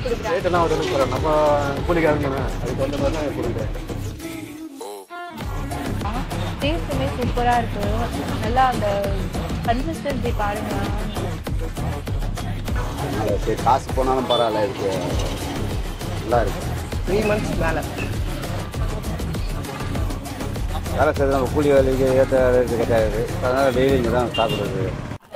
கொடுக்குறாங்க? ரேட் எல்லாம் ஒரு சொல்கிறேன், நம்ம கூலிக்காரங்க அதுக்கு வந்த மாதிரி தான் கொடுக்குறேன். டேஸ்ட்டுமே சூப்பராக இருக்கு. நல்லா அந்த கன்சிஸ்டன்சி பாருங்க. சரி, காசு போனாலும் பரவாயில்ல, இருக்கு நல்லா இருக்கு. 3 months மேலே வேலை செய்யறது நம்ம கூலி வேலைக்கு ஏற்ற ரேட்டு கிடையாது. அதனால டெய்லி இங்கே தான் சாப்பிடுறது.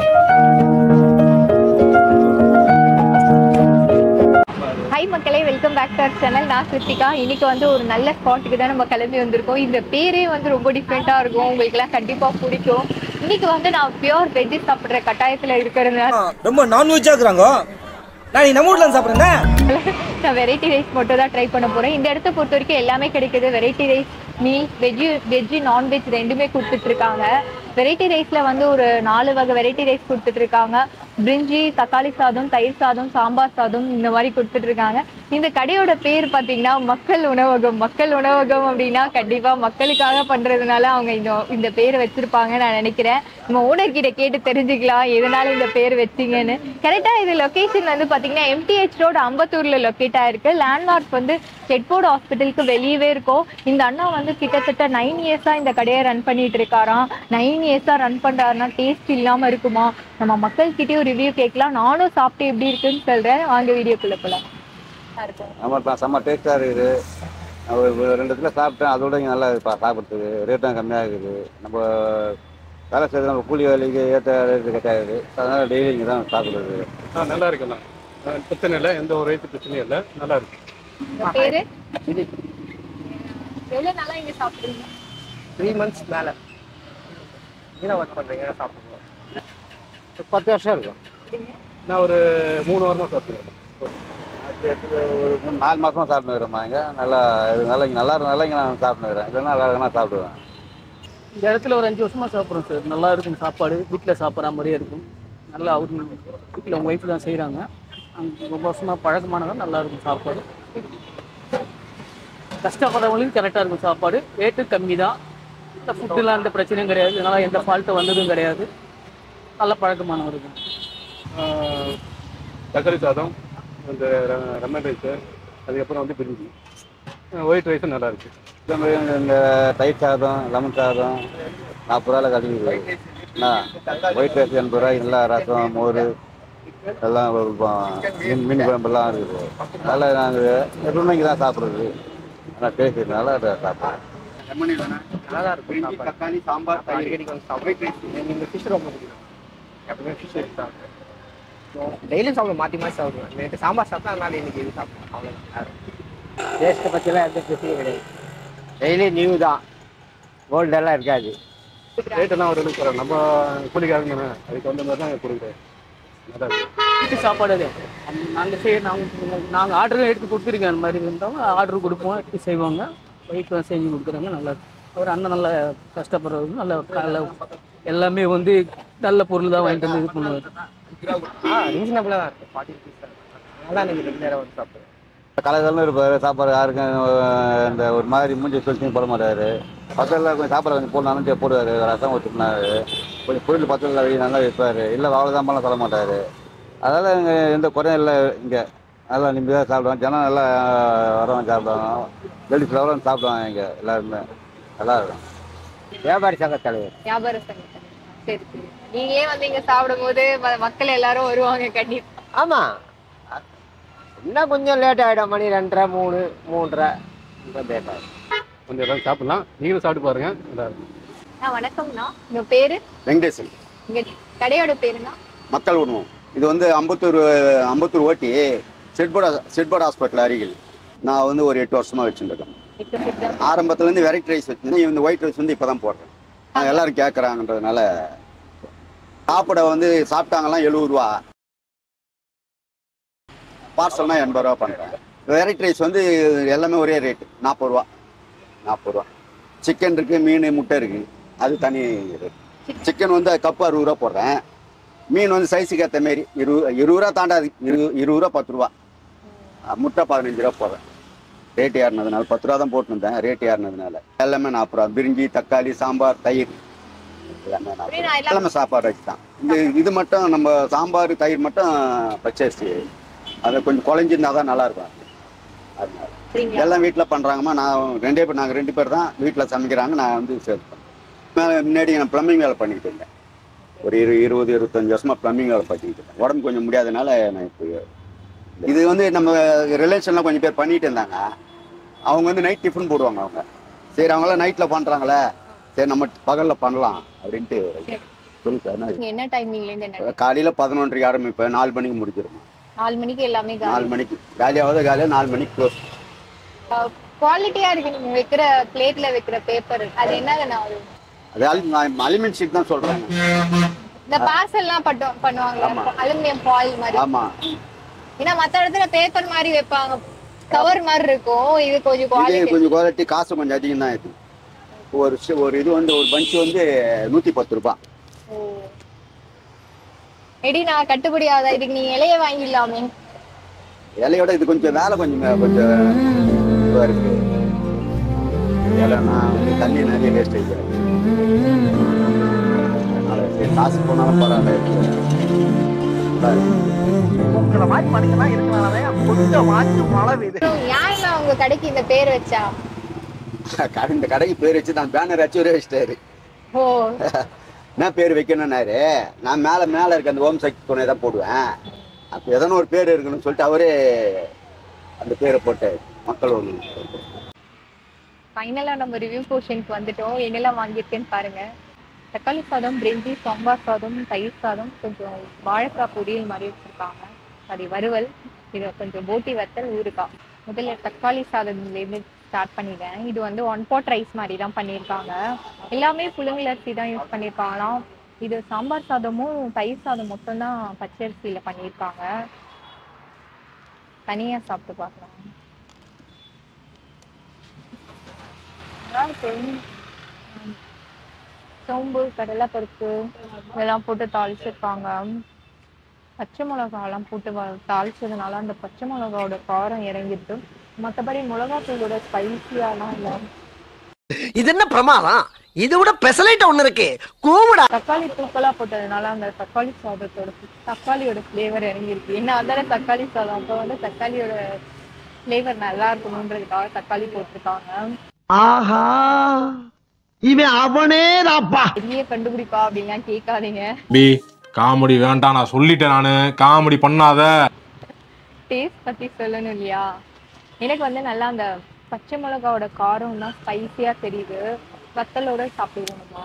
ஹை மக்களே, welcome back to our channel. நான் கிருத்திகா. இன்னைக்கு வந்து ஒரு நல்ல ஸ்பாட்டுக்கு தான் நம்ம கிளம்பி வந்திருக்கோம். இந்த பேரே வந்து ரொம்ப டிஃப்ரெண்ட்டாக இருக்கும், உங்களுக்குலாம் கண்டிப்பாக பிடிக்கும். இன்னைக்கு வந்து நான் பியூர் வெஜ்ஜு சாப்பிட்ற கட்டாயத்தில் இருக்கிறதுனால ரொம்ப நான்வெஜ்ஜாக இருக்கிறாங்க. நான் நம்ம வீட்டில் சாப்பிட்றேன். நான் வெரைட்டி ரைஸ் மட்டும் தான் ட்ரை பண்ண போகிறேன். இந்த இடத்த பொறுத்த வரைக்கும் எல்லாமே கிடைக்குது. Variety rice, meals, veg non veg ரெண்டுமே கொடுத்துட்ருக்காங்க. வெரைட்டி ரைஸில் வந்து ஒரு 4 வகை வெரைட்டி ரைஸ் கொடுத்துட்ருக்காங்க. பிரிஞ்சி, தக்காளி சாதம், தயிர் சாதம், சாம்பார் சாதம் இந்த மாதிரி கொடுத்துட்ருக்காங்க. இந்த கடையோட பேர் பார்த்தீங்கன்னா மக்கள் உணவகம். மக்கள் உணவகம் அப்படின்னா கண்டிப்பாக மக்களுக்காக பண்ணுறதுனால அவங்க இந்த பேர் வச்சுருப்பாங்க நான் நினைக்கிறேன். நம்ம ஓனர்கிட்ட கேட்டு தெரிஞ்சுக்கலாம் எதனால இந்த பேர் வச்சிங்கன்னு. கரெக்டாக இது லொக்கேஷன் வந்து பார்த்தீங்கன்னா எம்டிஹெச் ரோடு அம்பத்தூரில் லொக்கேட் ஆயிருக்கு. லேண்ட்மார்க் வந்து செட்போர்டு ஹாஸ்பிட்டலுக்கு வெளியவே இருக்கும். இந்த அண்ணா வந்து கிட்டத்தட்ட 9 இயர்ஸாக இந்த கடையை ரன் பண்ணிட்டு இருக்காராம். 9 இயர்ஸாக ரன் பண்ணுறாருன்னா டேஸ்ட் இல்லாமல் இருக்குமா? நம்ம மக்கள்கிட்டயும் ரிவ்யூ கேட்கலாம். நானும் சாப்பிட்டு எப்படி இருக்குன்னு சொல்கிறேன். வாங்க வீடியோக்குள்ளே போகலாம். நம்ம செம்ம டேஸ்ட்டாக இருக்குது. ஒரு 2 இடத்துல சாப்பிட்டேன், அதோட இங்கே நல்லா இருக்குது சாப்பிட்றதுக்கு. ரேட்டும் கம்மியாக இருக்குது. நம்ம வேலை செய்யறது நம்ம கூலி வேலைக்கு ஏற்ற ரேட்டு கிடையாது. அதனால டெய்லி இங்கே தான் சாப்பிடுறது. நல்லா இருக்குண்ணா, பிரச்சனை இல்லை, எந்த ஒரு ரேட்டு பிரச்சனையும் இல்லை, நல்லா இருக்கு. பேரு எவ்வளோ நாளா இங்கே சாப்பிட்றீங்க? 3 months மேலே என்ன ஒர்க் பண்ணுறீங்க? சாப்பிடுவோம். 10 வருஷம் இருக்கும். நான் ஒரு 3 வாரமாக சாப்பிடுவேன். ஒரு 4 மாதமாக சாப்பிட்டுக்கிறோம்மா. இங்கே நல்லா நல்லா இங்கே நல்லா இங்கே நான் சாப்பிட்டுக்கிறேன். இல்லைன்னா நல்லா இருக்குன்னா சாப்பிடுவேன். இந்த இடத்துல ஒரு 5 வருஷமாக சாப்பிட்றோம் சார். நல்லா இருக்கும் சாப்பாடு, வீட்டில் சாப்பிட்ற மாதிரியே இருக்கும். நல்லா அவங்க வீட்டில் அவங்க ஒய்ஃப் தான் செய்கிறாங்க. ரொம்ப வருஷமாக பழக்கமானதான். நல்லா இருக்கும் சாப்பாடு. கஷ்டப்படுறவங்களுக்கு கரெக்டாக இருக்கும் சாப்பாடு. ரேட்டு கம்மி தான். இந்த ஃபுட்டுலாம் எந்த பிரச்சனையும் கிடையாது. இதனால் எந்த ஃபால்ட்டு வந்ததும் கிடையாது. நல்ல பழக்கமானவங்க இருக்கும். தக்காளி சாதம், இந்த லெமன் ரைஸு, அதுக்கப்புறம் வந்து பிரிஞ்சி, ஒயிட் ரைஸும் நல்லா இருக்கு. இதே மாதிரி இந்த தயிர் சாதம், லெமன் சாதம் 40 ரூபாயில் கிடைக்குது. ஒயிட் ரைஸ் 80 ரூபாய். நல்லா ரசம், மோர் எல்லாம் மீன் குழம்பெல்லாம் இருக்குது. நல்லா நாங்கள் எப்பவுமே இங்கே தான் சாப்பிட்றது. ஆனால் டேஸ்ட் நல்லா சாப்பிட்றோம். நல்லா இருக்கும். தக்காளி, சாம்பார், தயிர் இந்த ஃபிஷ் ரொம்ப பிடிக்கும். எப்பவுமே ஃபிஷ் எடுத்து சாப்பிடுவேன். டெய்லியும் சாப்பிடுவேன், மாற்றி மாற்றி சாப்பிடுவேன். நேற்று சாம்பார் சாப்பிட்டா அதனால இன்னைக்கு இது சாப்பிடுவேன். அவ்வளோதான். டேஸ்ட்டை பற்றிலாம் எந்த பிரச்சனையும் கிடையாது. டெய்லி நியூ தான், கோல்டெல்லாம் இருக்காது. ரேட்டெல்லாம் ஒரு சொல்கிறேன், நம்ம கூலிக்காரங்க அதுக்கு வந்த மாதிரி தான் கொடுக்குறேன். நல்லா இருக்கு. வீட்டு சாப்பாடு அது நாங்கள் ஆர்டரும் எடுத்து கொடுத்துருக்கேன். அந்த மாதிரி இருந்தாலும் ஆர்டர் கொடுப்போம், எடுத்து செய்வாங்க. ஒய்ஃப் தான் செஞ்சு கொடுக்குறாங்க. நல்லா இருக்கும். அவர் அண்ணன் நல்லா கஷ்டப்படுறவங்க. நல்ல காலைல எல்லாமே வந்து நல்ல பொருள் தான் வாங்கிட்டு வந்து இது பண்ணுவார். ரீசனபிளாக தான் இருக்குது. 40 rupees தான். அதனால எனக்கு ரெகுலராக வந்து சாப்பிடுவேன். கலகலன்னு இருப்பார். சாப்பாடு யாருக்கும் இந்த ஒரு மாதிரி மூஞ்சி சொல்லி போட மாட்டார். பக்கத்தில் கொஞ்சம் சாப்பாடு கொஞ்சம் போடலான்னு போடுவார். ரசம் ஊற்றினார். கொஞ்சம் பொருள் பக்கத்தில் நல்லா வைப்பார். இல்லை அவ்வளோதான் பண்ணலாம் சொல்ல மாட்டார். அதனால் இங்கே எந்த குறையும் இல்லை. இங்கே நல்லா நிம்மதியாக சாப்பிடுவாங்க. ஜனம் நல்லா வரவங்க சாப்பிடுவாங்க. லேடிஸ் வரவங்க சாப்பிடுவாங்க. இங்கே எல்லாருமே நல்லா இருக்கும். வியாபாரி சங்க தலைவர். வியாபார சங்கத்தில். சரி சரி. நீங்களே வந்து இங்கே சாப்பிடும்போது மக்கள் எல்லாரும் வருவாங்க கண்டிப்பாக. ஆமாம், இன்னும் கொஞ்சம் லேட் ஆகிடும். மணி 2:30, 3, 3:30 லேட் ஆகிடும். கொஞ்சம் எல்லாம் சாப்பிடலாம். நீங்களும் சாப்பிட்டு பாருங்க, நல்லா இருக்கும். வணக்கம்ண்ணா, உங்க பேரு? வெங்கடேசன். உங்க கடையோட பேருண்ணா? மக்கள் உணவு. இது வந்து அம்பத்தூர் ஓட்டி செட்போர்டு ஹாஸ்பிட்டல் அருகில். நான் வந்து ஒரு 8 வருஷமாக வச்சுருக்கேன். ஆரம்பத்துலேருந்து வெரைட்டி ரைஸ் வச்சுருந்தேன். இந்த ஒயிட் ரைஸ் வந்து இப்போ தான் போடுறேன். எல்லோரும் கேட்குறாங்கன்றதுனால. சாப்பிட வந்து சாப்பிட்டாங்கலாம் 70 ரூபா, பார்சல்னா 80 ரூபா பண்ணுறேன். வெரைட்டி ரைஸ் வந்து எல்லாமே ஒரே ரேட்டு 40 ரூபா. சிக்கன் இருக்குது, மீன், முட்டை இருக்குது, அது தனி ரேட். சிக்கன் வந்து கப்பு 60 ரூபா போடுறேன். மீன் வந்து சைஸுக்கு ஏற்ற மாரி 20 ரூபா தாண்டாது. 20 ரூபா, 10 ரூபா. முட்டை 15 ரூபா போடுறேன். ரேட்டு ஏறினதுனால 10 ரூபா தான் போட்டுருந்தேன். ரேட்டு ஏறினதுனால எல்லாமே 40 ரூபா. பிரிஞ்சி, தக்காளி, சாம்பார், தயிர் எல்லாமே 40 ரூபா. எல்லாமே சாப்பாடு வச்சு தான். இது மட்டும் நம்ம சாம்பார், தயிர் மட்டும் பச்சரிசி அது கொஞ்சம் குழஞ்சிருந்தா தான் நல்லா இருக்கும். அதனால சரிங்களா? எல்லாம் வீட்டில் பண்ணுறாங்கம்மா. நாங்கள் 2 பேர் தான் வீட்டில் சமைக்கிறாங்க. நான் வந்து சேல்ஸ் பண்ணேன். முன்னாடி நான் ப்ளம்பிங் வேலை பண்ணிக்கிட்டு இருந்தேன். ஒரு 20-25 வருஷமா ப்ளம்பிங் வேலை பண்ணிக்கிட்டு இருந்தேன். உடம்பு கொஞ்சம் முடியாதனால நான் இப்போ இது வந்து நம்ம ரிலேஷன்லாம் கொஞ்சம் பேர் பண்ணிட்டு இருந்தாங்க. அவங்க வந்து நைட் டிஃபன் போடுவாங்க. அவங்க சரி அவங்களாம் நைட்டில் பண்ணுறாங்களே, சரி நம்ம பகலில் பண்ணலாம் அப்படின்ட்டு சொல்லி சார். என்ன டைமிங்லேருந்து என்ன? காலையில் 11:30 ஆரம்பிப்பேன், 4 மணிக்கு முடிச்சிருவேன். 4 மணிக்கு எல்லாமே 4 மணிக்கு காலியாவது காலையில் 4 மணிக்கு க்ளோஸ். குவாலிட்டியா இருக்கு நீங்க வைக்கிற பிளேட்ல வைக்கிற பேப்பர். அது என்னங்கண்ணா? அது அலுமினியம் ஷீட் தான் சொல்றாங்க. இந்த பார்சல்லாம் பண்ணுவாங்க அலுமினியம் ஃபாயில் மாதிரி. ஆமா. ஏன்னா மத்த இடத்துல பேப்பர் மாதிரி வைப்பாங்க, கவர் மாதிரி இருக்கும். இது கொஞ்சம் குவாலிட்டி காசு கொஞ்சம் அதிகம் தான். இது ஒரு இது வந்து ஒரு பஞ்ச் வந்து 110 ரூபாய். எடி நான் கட்டுப்படி ஆகுதா? இதுக்கு நீங்க இலைய வாங்கிடலாமே. இலையோட இது கொஞ்சம் வேலை கொஞ்சம் இதுவா இருக்கு. இலைன்னா தண்ணி நிறைய வேஸ்ட் ஆகிடுது. காசு போனாலும் பரவாயில்ல. உங்களை மாதிரி மனுஷன்லாம் இருக்கனாலே கொஞ்சம் மாற்றி மழை பெய்யுது. ஏன் உங்க கடைக்கு இந்த பேர் வச்சா? இந்த கடைக்கு பேர் வச்சு நான் பேனர் வச்சு ஒரே வச்சிட்டாரு. ஓ, என்ன பேர் வைக்கணும்னாரு. நான் மேல இருக்க அந்த ஓம் சக்தி துணை தான் போடுவேன். அப்போ எதனா ஒரு பேர் இருக்குன்னு சொல்லிட்டு அவரே அந்த பேரை போட்டு மக்கள் ஒன்று. ஃபைனலா நம்ம ரிவ்யூ போர்ஷனுக்கு வந்துட்டோம். என்னெல்லாம் வாங்கியிருக்கேன்னு பாருங்க. தக்காளி சாதம், பிரிஞ்சி, சாம்பார் சாதம், தயிர் சாதம், கொஞ்சம் வாழைக்காய் பொரியல் மாதிரி வச்சிருக்காங்க, அது வறுவல், இது கொஞ்சம் போட்டி வத்தல், ஊறுகாய். முதல்ல தக்காளி சாதம்லேருந்து ஸ்டார்ட் பண்ணிட்டேன். இது வந்து 1 pot ரைஸ் மாதிரி தான் பண்ணியிருக்காங்க. எல்லாமே புழுங்கல் அரிசி தான் யூஸ் பண்ணியிருக்காங்களாம். இது சாம்பார் சாதமும் தயிர் சாதம் மட்டும்தான் பச்சரிசியில் பண்ணியிருக்காங்க. தனியாக சாப்பிட்டு பார்க்கலாம். சோம்பு, கடலைப்பருப்பு இதெல்லாம் போட்டு தாளிச்சிருக்காங்க. பச்சை மிளகாலாம் போட்டு தாளிச்சதுனால அந்த பச்சை மிளகாவோட காரம் இறங்கிட்டு, மற்றபடி மிளகாத்தூளோட ஸ்பைசியாலாம் இல்லை. இது என்ன பிரமாதம்? இது விட பெசலைட் ஒண்ணு இருக்கு, கூவுடா. தக்காளி தூக்கலா போட்டதுனால அந்த தக்காளி சாதத்தோட தக்காளியோட ஃப்ளேவர் இறங்கிருக்கு. ஏன்னா அதான தக்காளி சாதம். அப்போ வந்து தக்காளியோட ஃப்ளேவர் நல்லா இருக்கணுன்றதுக்காக தக்காளி போட்டிருக்காங்க. ஆஹா, இவன் அவனே தாப்பா. பெரிய கண்டுபிடிப்பா அப்படின்லாம் கேட்காதீங்க. காமெடி வேண்டாம், நான் சொல்லிட்டேன். நானு காமெடி பண்ணாத. டேஸ்ட் பத்தி சொல்லணும் இல்லையா? எனக்கு வந்து நல்லா அந்த பச்சை மிளகாவோட காரம் தான் ஸ்பைசியா தெரியுது. வத்தலோட சாப்பிடுவோம்மா.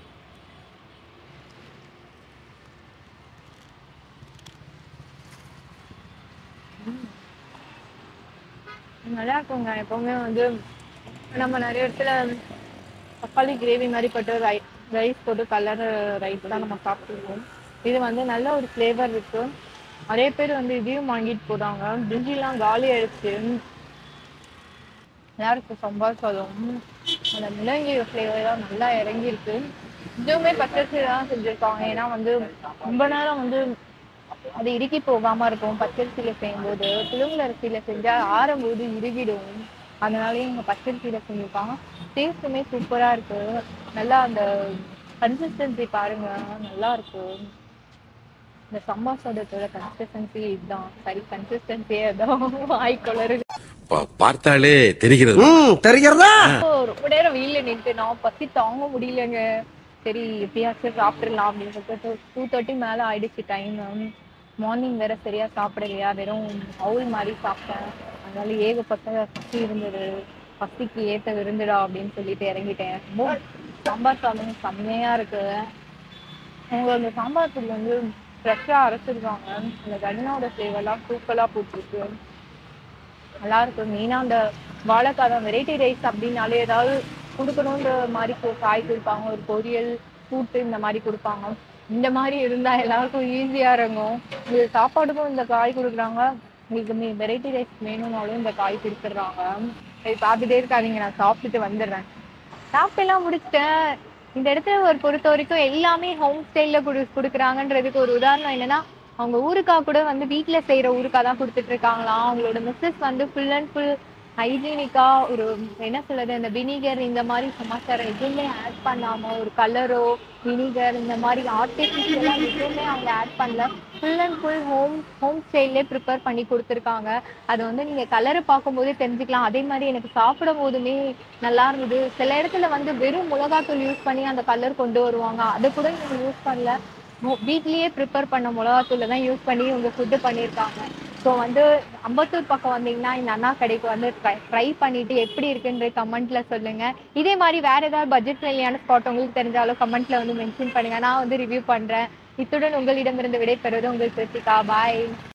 நல்லா இருக்குங்க. எப்பவுமே வந்து நம்ம நிறைய இடத்துல தக்காளி கிரேவி மாதிரி போட்டு ரைஸ் போட்டு கலர் ரைஸ் தான் நம்ம சாப்பிடுவோம். இது வந்து நல்ல ஒரு ஃப்ளேவர் இருக்கு. நிறைய பேர் வந்து இதையும் வாங்கிட்டு போறாங்க. பிரிஞ்சிலாம் காலி ஆயிடுச்சு. நல்லா இருக்கு சாம்பார் சாதம். அந்த முள்ளங்கி ஃப்ளேவர்லாம் நல்லா இறங்கியிருக்கு. இதுவுமே பச்சரிசி தான் செஞ்சுருக்காங்க. ஏன்னா வந்து ரொம்ப நேரம் வந்து அது இறுக்கி போகாம இருக்கும் பச்சரிசியில செய்யும்போது. புழுங்கல் அரிசியில செஞ்சா ஆறும்போது இறுகிடும். அதனாலயே இவங்க பச்சரிசியில செஞ்சுருக்காங்க. டேஸ்ட்டுமே சூப்பரா இருக்கு. நல்லா அந்த கன்சிஸ்டன்சி பாருங்க, நல்லா இருக்கு. இந்த சாம்பார் சாதத்தோட கன்சிஸ்டன்சி இதுதான். சரி, கன்சிஸ்டன்சியே அதான் வாய்க்குளரு. பார்த்தாலே தெரிகிறது. தெரிகிறதா? ரொம்ப நேரம் வெயில நின்று நான் பசி தாங்க முடியலங்க. சரி எப்படியாச்சும் சாப்பிடலாம் அப்படின்னு சொல்லிட்டு 2:30 மேல ஆயிடுச்சு டைம். மார்னிங் வேற சரியா சாப்பிடலையா, வெறும் அவுல் மாதிரி சாப்பிட்டேன். அதனால ஏகப்பட்ட பசி இருந்தது. பசிக்கு ஏத்த விருந்துடா அப்படின்னு சொல்லிட்டு இறங்கிட்டேன். சாம்பார் சாதம் செம்மையா இருக்கு. அவங்க அந்த சாம்பார் தூள் வந்து ஃப்ரெஷ்ஷா அரைச்சிருக்காங்க. அந்த கண்ணோட ஃப்ளேவர்லாம் தூக்கலா போட்டிருக்கு. நல்லா இருக்கு. மெயினா அந்த வாழைக்காய் தான். வெரைட்டி ரைஸ் அப்படின்னாலே ஏதாவது கொடுக்கணுன்ற மாதிரி காய் கொடுப்பாங்க. ஒரு பொரியல், கூட்டு இந்த மாதிரி கொடுப்பாங்க. இந்த மாதிரி இருந்தா எல்லாருக்கும் ஈஸியா இருக்கும். உங்களுக்கு சாப்பாடுக்கும் இந்த காய் கொடுக்குறாங்க. உங்களுக்கு வெரைட்டி ரைஸ் வேணும்னாலும் இந்த காய் கொடுத்துட்றாங்க. பார்த்துட்டே இருக்காதீங்க, நான் சாப்பிட்டுட்டு வந்துடுறேன். சாப்பிட்டு எல்லாம் முடிச்சிட்டேன். இந்த இடத்துல ஒரு பொறுத்த வரைக்கும் எல்லாமே ஹோம் ஸ்டைல்ல கொடுக்குறாங்கன்றதுக்கு ஒரு உதாரணம் என்னன்னா, அவங்க ஊறுகாய் கூட வந்து வீட்டுல செய்யற ஊறுகாய் தான் கொடுத்துட்டு இருக்காங்களாம். அவங்களோட மிஸ்ஸஸ் வந்து ஃபுல் அண்ட் ஃபுல் ஹைஜீனிக்கா ஒரு என்ன சொல்றது, அந்த வினிகர் இந்த மாதிரி சமாச்சாரம் எதுவுமே ஆட் பண்ணாம, ஒரு கலரோ வினிகர் இந்த மாதிரி ஆர்டிஃபிஷியலா எதுவுமே அவங்க ஆட் பண்ணல. ஃபுல் அண்ட் ஃபுல் ஹோம் ஸ்டைல்லே ப்ரிப்பேர் பண்ணி கொடுத்துருக்காங்க. அது வந்து நீங்க கலரை பார்க்கும்போதே தெரிஞ்சுக்கலாம். அதே மாதிரி எனக்கு சாப்பிடும் போதுமே நல்லா இருந்தது. சில இடத்துல வந்து வெறும் மிளகாத்தூள் யூஸ் பண்ணி அந்த கலர் கொண்டு வருவாங்க, அதை கூட நீங்க யூஸ் பண்ணல. வீட்லயே ப்ரிப்பேர் பண்ண மிளகாத்தூளை தான் யூஸ் பண்ணி உங்க ஃபுட்டு பண்ணியிருக்காங்க. ஸோ வந்து அம்பத்தூர் பக்கம் வந்தீங்கன்னா இந்த அண்ணா கடைக்கு வந்து ட்ரை பண்ணிட்டு எப்படி இருக்குன்ற கமெண்ட்ல சொல்லுங்க. இதே மாதிரி வேற ஏதாவது பட்ஜெட் ஃப்ரெண்ட்லியான ஸ்பாட் உங்களுக்கு தெரிஞ்சாலும் கமெண்ட்ல வந்து மென்ஷன் பண்ணுங்க. நான் வந்து ரிவ்யூ பண்றேன். இத்துடன் உங்களிடமிருந்து விடைபெறுவது உங்கள் கிருத்திகா. பாய்.